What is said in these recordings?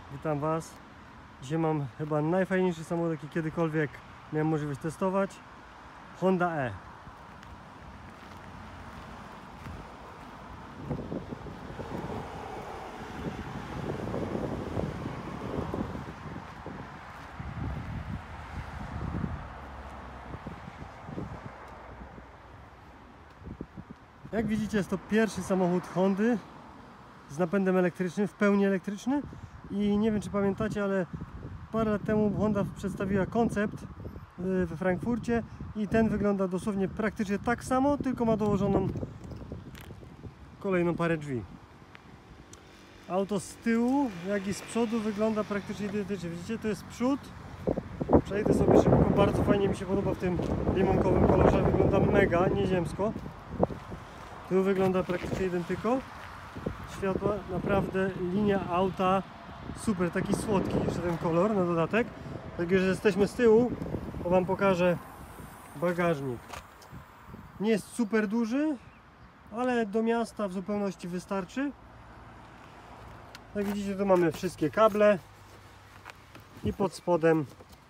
Witam Was. Dzisiaj mam chyba najfajniejszy samochód, jaki kiedykolwiek miałem możliwość testować. Honda E. Jak widzicie, jest to pierwszy samochód Hondy z napędem elektrycznym, w pełni elektryczny. I nie wiem, czy pamiętacie, ale parę lat temu Honda przedstawiła koncept we Frankfurcie i ten wygląda dosłownie praktycznie tak samo, tylko ma dołożoną kolejną parę drzwi. Auto z tyłu, jak i z przodu wygląda praktycznie identycznie. Widzicie, to jest przód. Przejdę sobie szybko, bardzo fajnie mi się podoba w tym limonkowym kolorze, wygląda mega, nieziemsko. Tu wygląda praktycznie identyko. Światła, naprawdę linia auta super, taki słodki jeszcze ten kolor na dodatek. Tak, że jesteśmy z tyłu, to Wam pokażę bagażnik. Nie jest super duży, ale do miasta w zupełności wystarczy. Jak widzicie, tu mamy wszystkie kable i pod spodem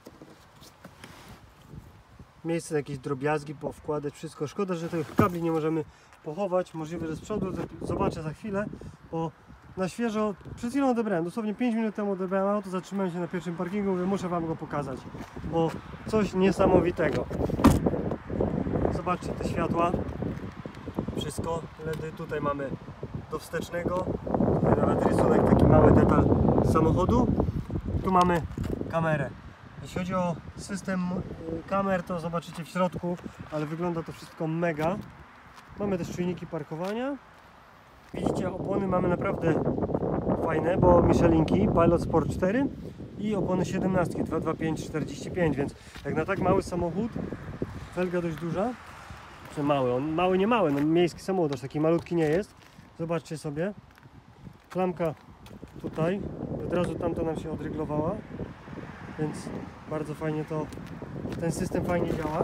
miejsce na jakieś drobiazgi powkładać, wszystko. Szkoda, że tych kabli nie możemy pochować, możliwe, że z przodu, zobaczę za chwilę, bo na świeżo, przed chwilą odebrałem, dosłownie 5 minut temu odebrałem auto, zatrzymałem się na pierwszym parkingu, mówię, muszę Wam go pokazać, bo coś niesamowitego. Zobaczcie te światła, wszystko, LEDy, tutaj mamy do wstecznego, tutaj nawet rysunek, taki mały detal samochodu, tu mamy kamerę. Jeśli chodzi o system kamer, to zobaczycie w środku, ale wygląda to wszystko mega. Mamy też czujniki parkowania. Widzicie, opony mamy naprawdę fajne, bo Michelinki Pilot Sport 4 i opony 17 225/45, więc jak na tak mały samochód, felga dość duża, czy mały, on mały nie mały, no miejski samochód, aż taki malutki nie jest. Zobaczcie sobie, klamka tutaj, od razu tamta nam się odryglowała, więc bardzo fajnie ten system fajnie działa.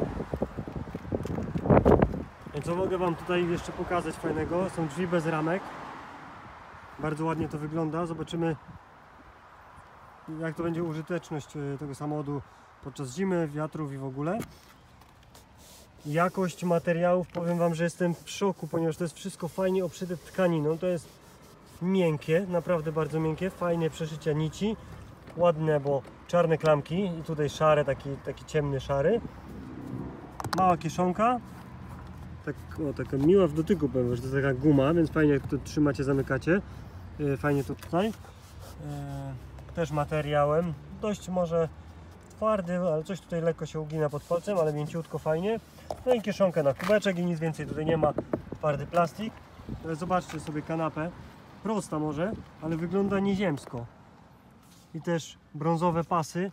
I co mogę Wam tutaj jeszcze pokazać fajnego? Są drzwi bez ramek. Bardzo ładnie to wygląda. Zobaczymy, jak to będzie użyteczność tego samochodu podczas zimy, wiatrów i w ogóle. Jakość materiałów, powiem Wam, że jestem w szoku, ponieważ to jest wszystko fajnie obszyte tkaniną. To jest miękkie, naprawdę bardzo miękkie, fajnie przeszycia nici. Ładne, bo czarne klamki i tutaj szare, taki ciemny szary. Mała kieszonka. Taka miła w dotyku, powiem, że to jest taka guma, więc fajnie jak to trzymacie, zamykacie. Fajnie to tutaj. Też materiałem, dość może twardy, ale coś tutaj lekko się ugina pod palcem, ale mięciutko, fajnie. No i kieszonka na kubeczek i nic więcej tutaj nie ma. Twardy plastik. Zobaczcie sobie kanapę. Prosta może, ale wygląda nieziemsko. I też brązowe pasy.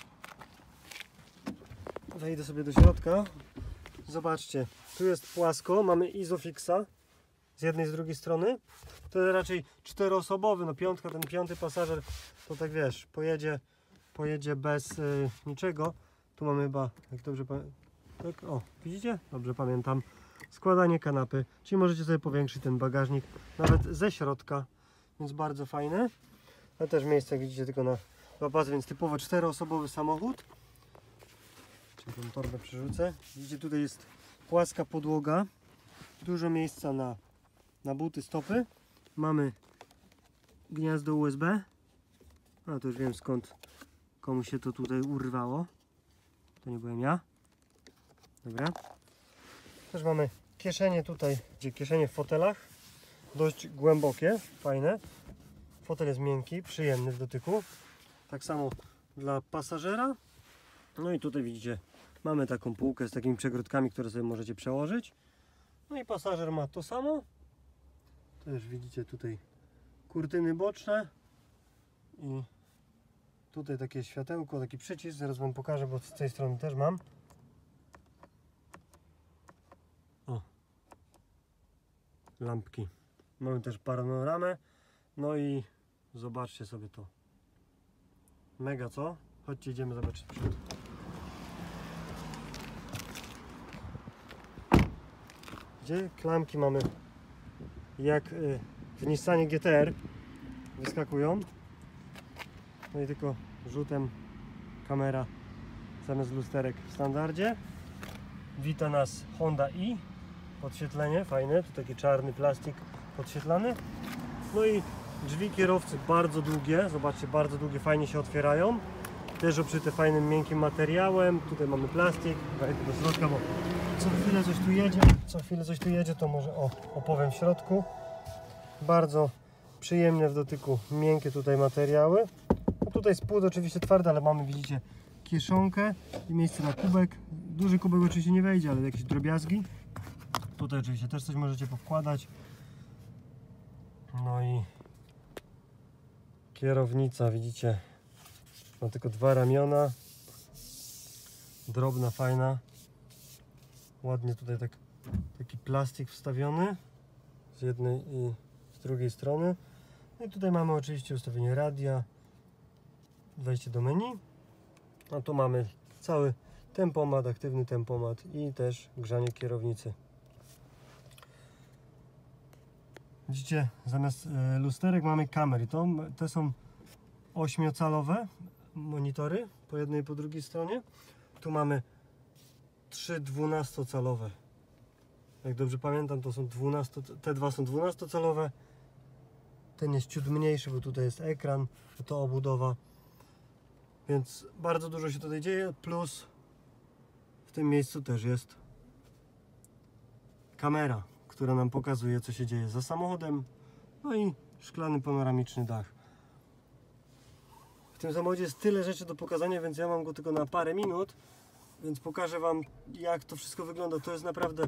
Wejdę sobie do środka. Zobaczcie, tu jest płasko, mamy Isofixa z jednej i z drugiej strony. To jest raczej czteroosobowy, no piątka, ten piąty pasażer to tak wiesz, pojedzie bez niczego. Tu mamy chyba, jak dobrze pamiętam, tak, o, widzicie? Dobrze pamiętam. Składanie kanapy, czyli możecie sobie powiększyć ten bagażnik nawet ze środka, więc bardzo fajne. Ale też miejsce, jak widzicie, tylko na dwa pasy, więc typowo czteroosobowy samochód. Czyli tą torbę przerzucę. Widzicie, tutaj jest płaska podłoga, dużo miejsca na buty, stopy. Mamy gniazdo USB. A to już wiem, skąd komuś się to tutaj urwało. To nie byłem ja. Dobra. Też mamy kieszenie tutaj, gdzie kieszenie w fotelach. Dość głębokie, fajne. Fotel jest miękki, przyjemny w dotyku. Tak samo dla pasażera. No i tutaj widzicie, mamy taką półkę z takimi przegródkami, które sobie możecie przełożyć. No i pasażer ma to samo. Też widzicie tutaj kurtyny boczne. I tutaj takie światełko, taki przycisk. Zaraz Wam pokażę, bo z tej strony też mam. O, lampki. Mamy też panoramę. No i zobaczcie sobie to. Mega, co? Chodźcie, idziemy zobaczyć przód. Gdzie klamki mamy jak w Nissanie GTR wyskakują. No i tylko rzutem kamera zamiast lusterek w standardzie. Wita nas Honda i podświetlenie fajne, tu taki czarny plastik podświetlany. No i drzwi kierowcy bardzo długie, zobaczcie, bardzo długie, fajnie się otwierają. Też obszyte fajnym, miękkim materiałem. Tutaj mamy plastik, wejdę do środka, bo co chwilę coś tu jedzie, to może opowiem w środku. Bardzo przyjemne w dotyku, miękkie tutaj materiały. No tutaj spód oczywiście twardy, ale mamy, widzicie, kieszonkę i miejsce na kubek. Duży kubek oczywiście nie wejdzie, ale jakieś drobiazgi. Tutaj oczywiście też coś możecie powkładać. No i kierownica, widzicie, ma tylko 2 ramiona. Drobna, fajna. Ładnie tutaj taki plastik wstawiony z jednej i z drugiej strony. No i tutaj mamy oczywiście ustawienie radia, wejście do menu. A tu mamy cały tempomat, aktywny tempomat i też grzanie kierownicy. Widzicie, zamiast lusterek mamy kamery. Te są 8-calowe monitory po jednej i po drugiej stronie. Tu mamy 3 12-calowe. Jak dobrze pamiętam, to są te dwa są 12-calowe. Ten jest ciut mniejszy, bo tutaj jest ekran, to obudowa. Więc bardzo dużo się tutaj dzieje, plus w tym miejscu też jest kamera, która nam pokazuje, co się dzieje za samochodem. No i szklany panoramiczny dach. W tym samochodzie jest tyle rzeczy do pokazania, więc ja mam go tylko na parę minut, więc pokażę Wam, jak to wszystko wygląda. To jest naprawdę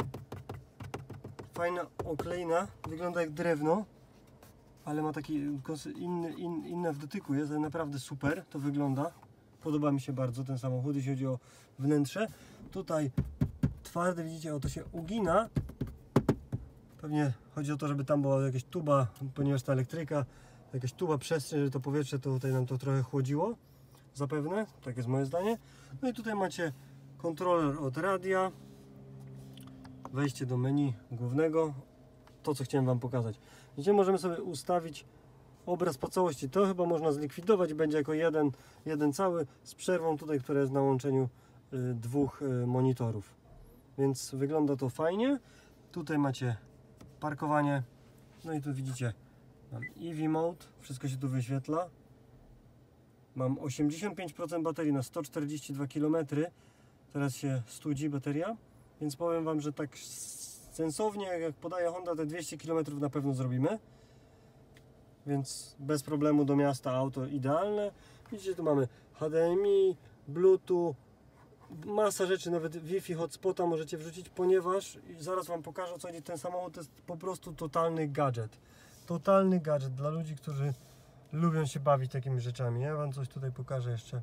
fajna okleina, wygląda jak drewno, ale ma taki inny w dotyku jest, ale naprawdę super to wygląda. Podoba mi się bardzo ten samochód, jeśli chodzi o wnętrze. Tutaj twardy, widzicie, to się ugina. Pewnie chodzi o to, żeby tam była jakaś tuba, ponieważ ta elektryka, jakaś tuba, przestrzeń, że to powietrze to tutaj nam to trochę chłodziło. Zapewne, tak jest moje zdanie. No i tutaj macie kontroler od radia, wejście do menu głównego, to co chciałem Wam pokazać. Widzicie, możemy sobie ustawić obraz po całości. To chyba można zlikwidować, będzie jako jeden cały z przerwą tutaj, która jest na łączeniu 2 monitorów. Więc wygląda to fajnie. Tutaj macie parkowanie. No i tu widzicie, mam EV Mode, wszystko się tu wyświetla. Mam 85% baterii na 142 km. Teraz się studzi bateria, więc powiem Wam, że tak sensownie, jak podaje Honda, te 200 km na pewno zrobimy. Więc bez problemu do miasta auto idealne. Widzicie, tu mamy HDMI, Bluetooth, masa rzeczy, nawet Wi-Fi, hotspota możecie wrzucić, ponieważ, i zaraz Wam pokażę, o co chodzi, ten samochód to jest po prostu totalny gadżet. Totalny gadżet dla ludzi, którzy lubią się bawić takimi rzeczami. Ja Wam coś tutaj pokażę jeszcze.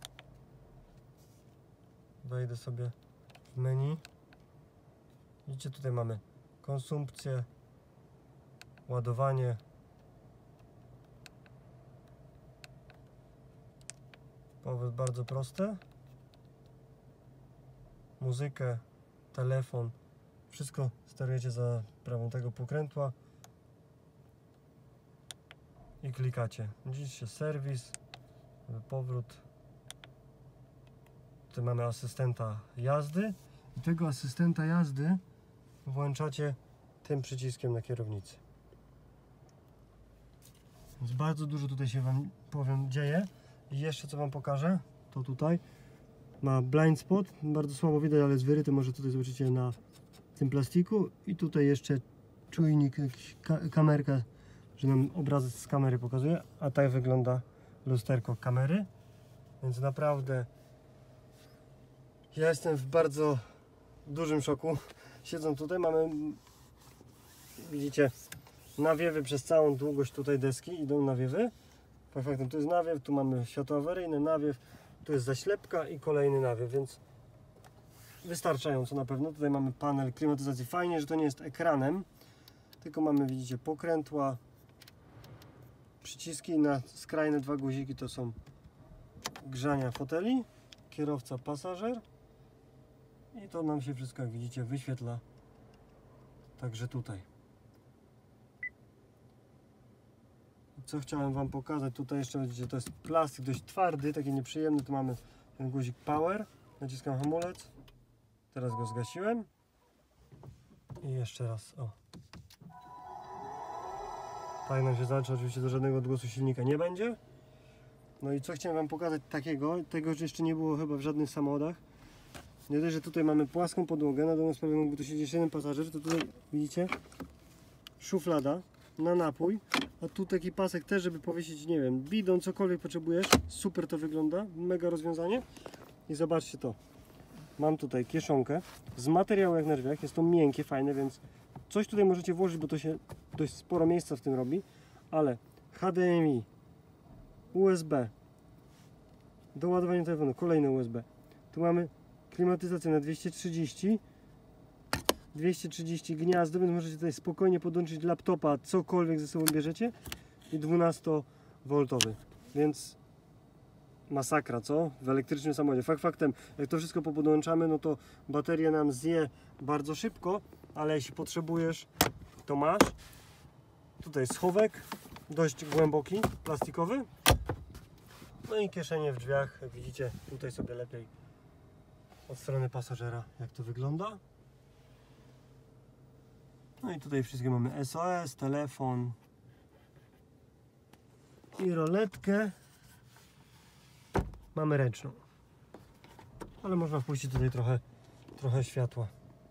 Wejdę sobie w menu. Widzicie, tutaj mamy konsumpcję, ładowanie. Powód bardzo proste. Muzykę, telefon, wszystko sterujecie za sprawą tego pokrętła i klikacie. Widzicie, serwis, powrót. Tutaj mamy asystenta jazdy i tego asystenta jazdy włączacie tym przyciskiem na kierownicy. Więc bardzo dużo tutaj się Wam, powiem, dzieje. I jeszcze co Wam pokażę, to tutaj ma blind spot, bardzo słabo widać, ale jest wyryty, może tutaj zobaczycie na tym plastiku. I tutaj jeszcze czujnik, jakiś kamerka, że nam obrazek z kamery pokazuje, a tak wygląda lusterko kamery. Więc naprawdę ja jestem w bardzo dużym szoku. Siedząc tutaj, mamy, widzicie, nawiewy przez całą długość tutaj deski, idą nawiewy. Faktem, tu jest nawiew, tu mamy światło awaryjne, nawiew, tu jest zaślepka i kolejny nawiew, więc wystarczająco na pewno. Tutaj mamy panel klimatyzacji. Fajnie, że to nie jest ekranem, tylko mamy, widzicie, pokrętła, przyciski na skrajne 2 guziki, to są grzania foteli, kierowca, pasażer i to nam się wszystko, jak widzicie, wyświetla także tutaj. co chciałem Wam pokazać, tutaj jeszcze widzicie, to jest plastik dość twardy, taki nieprzyjemny, tu mamy ten guzik power, naciskam hamulec, teraz go zgasiłem i jeszcze raz, o. Tak nam się zacznie, oczywiście do żadnego odgłosu silnika nie będzie. No i co chciałem Wam pokazać takiego, tego jeszcze nie było chyba w żadnych samochodach. Nie dość, że tutaj mamy płaską podłogę, na dobrą sprawę mógłby tu siedzieć jeden pasażer, to tutaj widzicie szuflada na napój, a tu taki pasek też, żeby powiesić, nie wiem, bidon, cokolwiek potrzebujesz. Super to wygląda, mega rozwiązanie. I zobaczcie to, mam tutaj kieszonkę z materiału jak na drzwiach, jest to miękkie, fajne, więc coś tutaj możecie włożyć, bo to się dość sporo miejsca w tym robi, ale HDMI, USB, do ładowania telefonu, kolejne USB. Tu mamy klimatyzację na 230 gniazdo, więc możecie tutaj spokojnie podłączyć laptopa, cokolwiek ze sobą bierzecie, i 12V, więc masakra, co? W elektrycznym samochodzie. Faktem, jak to wszystko popodłączamy, no to bateria nam zje bardzo szybko, ale jeśli potrzebujesz, to masz. Tutaj schowek, dość głęboki, plastikowy. No i kieszenie w drzwiach, jak widzicie, tutaj sobie lepiej od strony pasażera, jak to wygląda. No i tutaj wszystkie mamy SOS, telefon i roletkę. Mamy ręczną, ale można wpuścić tutaj trochę światła.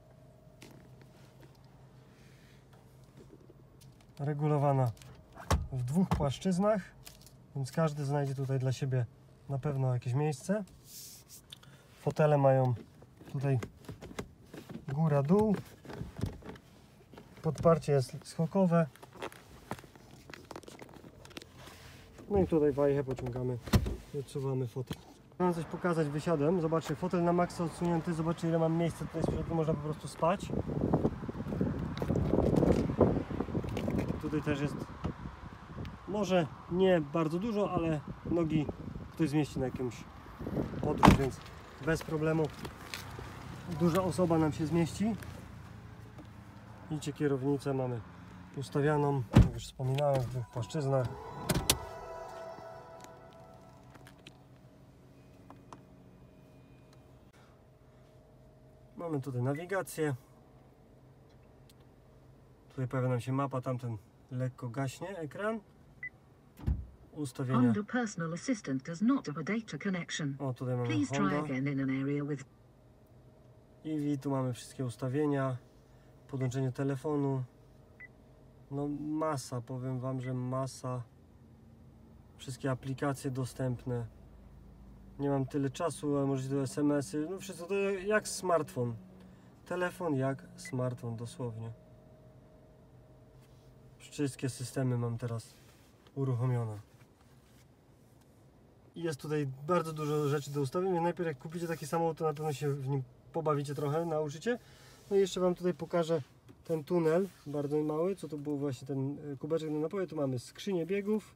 Regulowana w dwóch płaszczyznach, więc każdy znajdzie tutaj dla siebie na pewno jakieś miejsce. Fotele mają tutaj góra-dół. Podparcie jest skokowe. No i tutaj wajchę pociągamy i odsuwamy fotel. Mam coś pokazać wysiadłem. Zobaczcie, fotel na maksa odsunięty. Zobaczcie, ile mam miejsca tutaj z przodu. Można po prostu spać. Tutaj też jest może nie bardzo dużo, ale nogi ktoś zmieści na jakąś podróż, więc bez problemu duża osoba nam się zmieści. Widzicie, kierownicę mamy ustawioną, jak już wspominałem, w dwóch płaszczyznach. Mamy tutaj nawigację. Tutaj pojawia nam się mapa, tamten lekko gaśnie ekran. Ustawienia. Honda personal assistant does not have a data connection. O, tutaj mamy Please try Honda. again in an area with EV, tu mamy wszystkie ustawienia, podłączenie telefonu. No masa, powiem Wam, że masa. Wszystkie aplikacje dostępne. Nie mam tyle czasu, ale możecie do SMS-y. No wszystko to jak smartfon. Telefon jak smartfon, dosłownie. Wszystkie systemy mam teraz uruchomione. I jest tutaj bardzo dużo rzeczy do ustawień, więc najpierw jak kupicie taki samochód, to na pewno się w nim pobawicie trochę, nauczycie. No i jeszcze Wam tutaj pokażę ten tunel, bardzo mały, co to był właśnie ten kubeczek na napoje. Tu mamy skrzynię biegów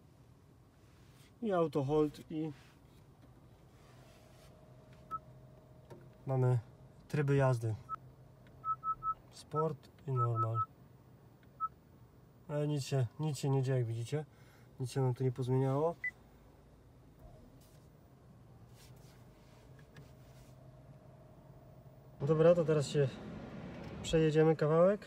i auto hold, i mamy tryby jazdy, sport i normal. Ale nic się nie dzieje, jak widzicie. Nic się nam tu nie pozmieniało. Dobra, to teraz się przejedziemy kawałek.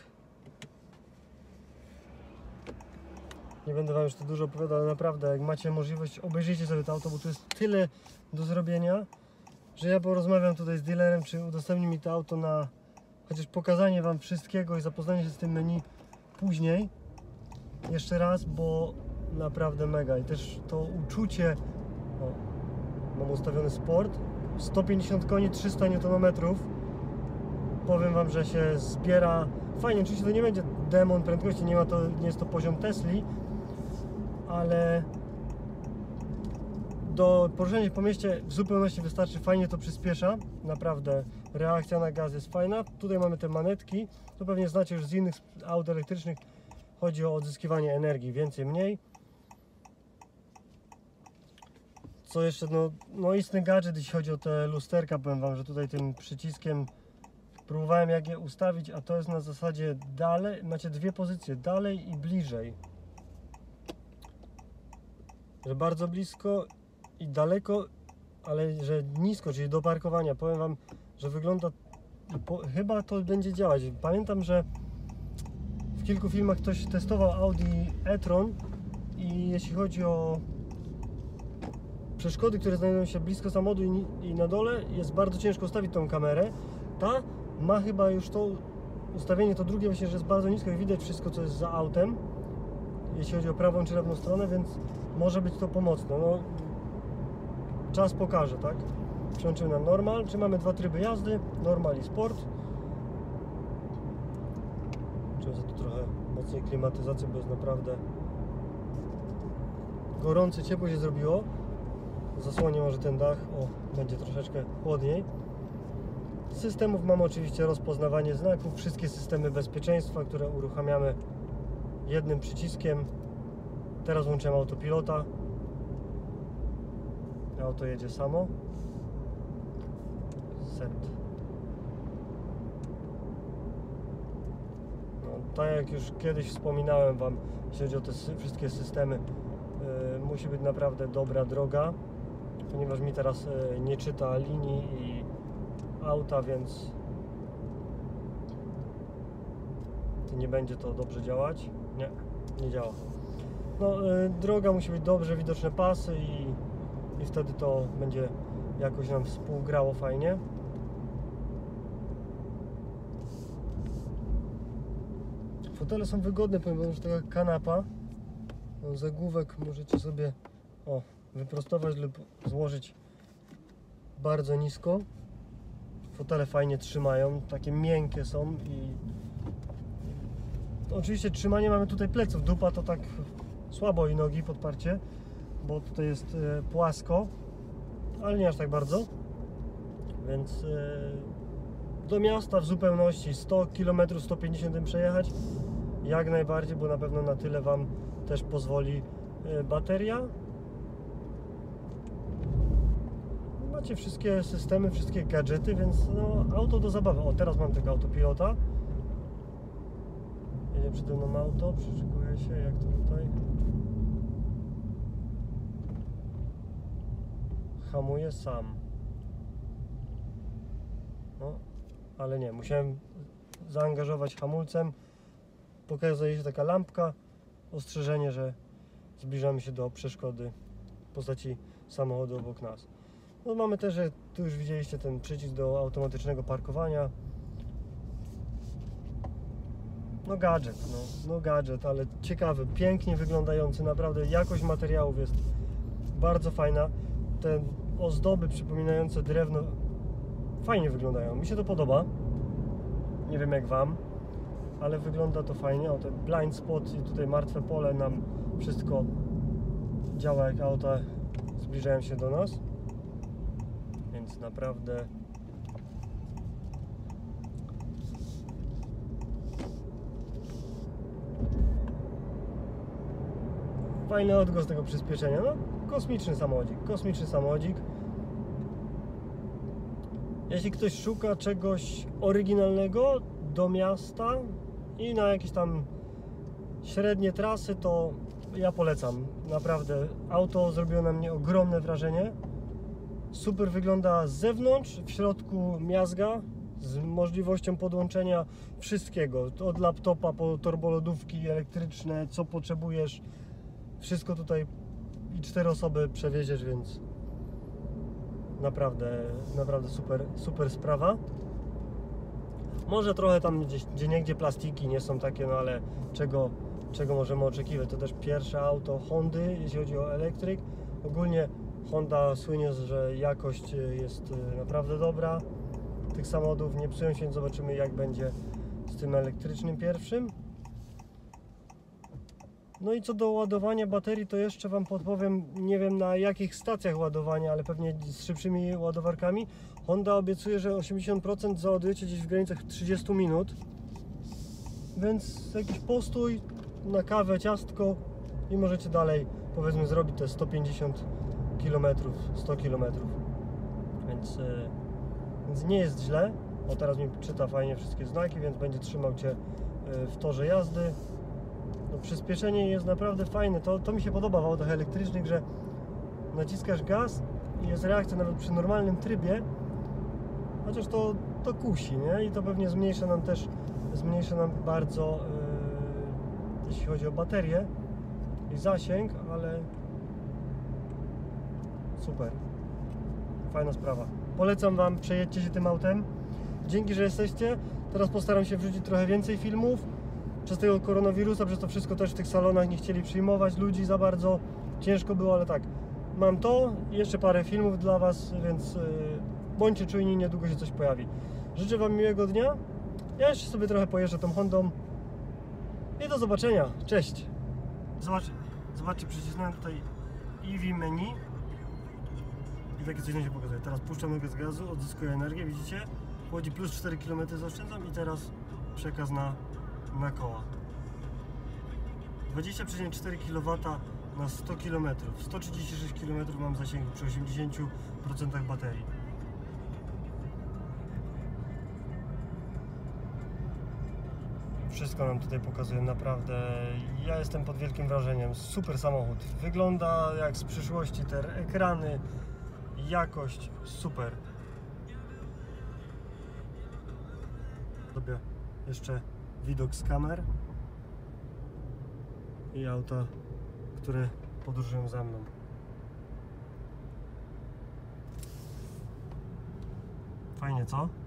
Nie będę Wam już tu dużo opowiadał, ale naprawdę, jak macie możliwość, obejrzyjcie sobie to auto, bo tu jest tyle do zrobienia, że ja porozmawiam tutaj z dealerem, czy udostępni mi to auto na chociaż pokazanie Wam wszystkiego i zapoznanie się z tym menu później. Jeszcze raz, bo naprawdę mega. I też to uczucie, o, mam ustawiony sport, 150 koni, 300 Nm. Powiem Wam, że się zbiera fajnie. Oczywiście to nie będzie demon prędkości, nie jest to poziom Tesli, ale do poruszania się po mieście w zupełności wystarczy. Fajnie to przyspiesza, naprawdę reakcja na gaz jest fajna. Tutaj mamy te manetki, to pewnie znacie już z innych aut elektrycznych. Chodzi o odzyskiwanie energii, więcej, mniej. Co jeszcze, no istny gadżet, jeśli chodzi o te lusterka. Powiem Wam, że tutaj tym przyciskiem próbowałem jak je ustawić, a to jest na zasadzie dalej, macie dwie pozycje, dalej i bliżej. że bardzo blisko i daleko, ale że nisko, czyli do parkowania. Powiem Wam, że wygląda, chyba to będzie działać. Pamiętam, że w kilku filmach ktoś testował Audi e-tron i jeśli chodzi o przeszkody, które znajdują się blisko samochodu i na dole, jest bardzo ciężko ustawić tą kamerę. Ta ma chyba już to ustawienie, to drugie właśnie, że jest bardzo nisko i widać wszystko, co jest za autem, jeśli chodzi o prawą czy lewą stronę, więc może być to pomocne. No, czas pokaże, tak? Przełączymy na normal, czy mamy dwa tryby jazdy, normal i sport. Trzeba tu trochę mocniej klimatyzację, bo jest naprawdę gorące, ciepło się zrobiło. Zasłonię może ten dach, będzie troszeczkę chłodniej. Z systemów mamy oczywiście rozpoznawanie znaków, wszystkie systemy bezpieczeństwa, które uruchamiamy jednym przyciskiem. Teraz włączyłem autopilota. Auto jedzie samo. Set. No, tak jak już kiedyś wspominałem Wam, jeśli chodzi o te wszystkie systemy, musi być naprawdę dobra droga, ponieważ mi teraz nie czyta linii i auta, więc nie będzie to dobrze działać. Nie działa. No, droga musi być dobrze, widoczne pasy i wtedy to będzie jakoś nam współgrało fajnie. Fotele są wygodne, ponieważ że taka kanapa, zagłówek możecie sobie wyprostować lub złożyć bardzo nisko. Fotele fajnie trzymają, takie miękkie są i oczywiście trzymanie mamy tutaj pleców, dupa to tak słabo i nogi podparcie, bo tutaj jest płasko, ale nie aż tak bardzo, więc do miasta w zupełności 100 km, 150 przejechać jak najbardziej, bo na pewno na tyle Wam też pozwoli bateria. Macie wszystkie systemy, wszystkie gadżety, więc no, auto do zabawy. Teraz mam tego autopilota. Jedzie przede mną auto, przyczekuje się, jak to tutaj. Hamuje sam. No, ale nie, musiałem zaangażować hamulcem. Pokazuje się taka lampka, ostrzeżenie, że zbliżamy się do przeszkody w postaci samochodu obok nas. No, mamy też, że tu już widzieliście ten przycisk do automatycznego parkowania. No gadżet, ale ciekawy, pięknie wyglądający, naprawdę jakość materiałów jest bardzo fajna. Te ozdoby przypominające drewno fajnie wyglądają, mi się to podoba. Nie wiem jak Wam, ale wygląda to fajnie. Ten blind spot i tutaj martwe pole nam wszystko działa, jak auta zbliżają się do nas, więc naprawdę fajny odgłos tego przyspieszenia. No, kosmiczny samochodzik. Jeśli ktoś szuka czegoś oryginalnego do miasta i na jakieś tam średnie trasy, to ja polecam. Naprawdę auto zrobiło na mnie ogromne wrażenie. Super wygląda z zewnątrz, w środku miazga z możliwością podłączenia wszystkiego, od laptopa po turbolodówki elektryczne, co potrzebujesz. Wszystko tutaj i 4 osoby przewieziesz, więc naprawdę super sprawa. Może trochę tam gdzieniegdzie plastiki nie są takie, no ale czego możemy oczekiwać? To też pierwsze auto Hondy, jeśli chodzi o elektryk. Ogólnie Honda słynie, że jakość jest naprawdę dobra tych samochodów, nie psują się, więc zobaczymy jak będzie z tym elektrycznym pierwszym. No i co do ładowania baterii, to jeszcze Wam podpowiem, nie wiem na jakich stacjach ładowania, ale pewnie z szybszymi ładowarkami. Honda obiecuje, że 80% załadujecie gdzieś w granicach 30 minut. Więc jakiś postój na kawę, ciastko i możecie dalej, powiedzmy, zrobić te 150 km, 100 km. Więc nie jest źle. Teraz mi czyta fajnie wszystkie znaki, więc będzie trzymał Cię w torze jazdy. No, przyspieszenie jest naprawdę fajne. To mi się podoba w autach elektrycznych, że naciskasz gaz i jest reakcja nawet przy normalnym trybie, chociaż to kusi, nie? I to pewnie zmniejsza nam bardzo, jeśli chodzi o baterię i zasięg, ale super. Fajna sprawa. Polecam Wam, przejedźcie się tym autem. Dzięki, że jesteście. Teraz postaram się wrzucić trochę więcej filmów. Przez tego koronawirusa, przez to wszystko też w tych salonach nie chcieli przyjmować ludzi za bardzo. Ciężko było, ale tak. Mam to i jeszcze parę filmów dla Was, więc bądźcie czujni, niedługo się coś pojawi. Życzę Wam miłego dnia. Ja jeszcze sobie trochę pojeżdżę tą Hondą. I do zobaczenia. Cześć. Zobaczcie, przycisnąłem tutaj EV menu. I takie coś nam się pokazuje. Teraz puszczam nogę z gazu, odzyskuję energię, widzicie? Wchodzi plus 4 km zaoszczędzam i teraz przekaz na koła. 20,4 kW na 100 km. 136 km mam zasięgu przy 80% baterii. Wszystko nam tutaj pokazuje, naprawdę. Ja jestem pod wielkim wrażeniem. Super samochód. Wygląda jak z przyszłości, te ekrany, jakość, super. Sobie jeszcze widok z kamer i auta, które podróżują za mną. Fajnie, co?